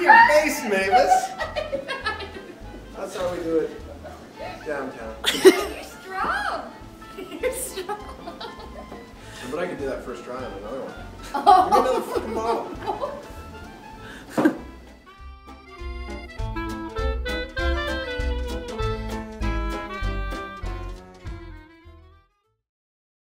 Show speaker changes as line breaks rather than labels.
your face, Mavis. That's how we do it downtown.
You're strong. You're strong.
But I could do that first try on another one.
Oh.
Give me another fucking bottle.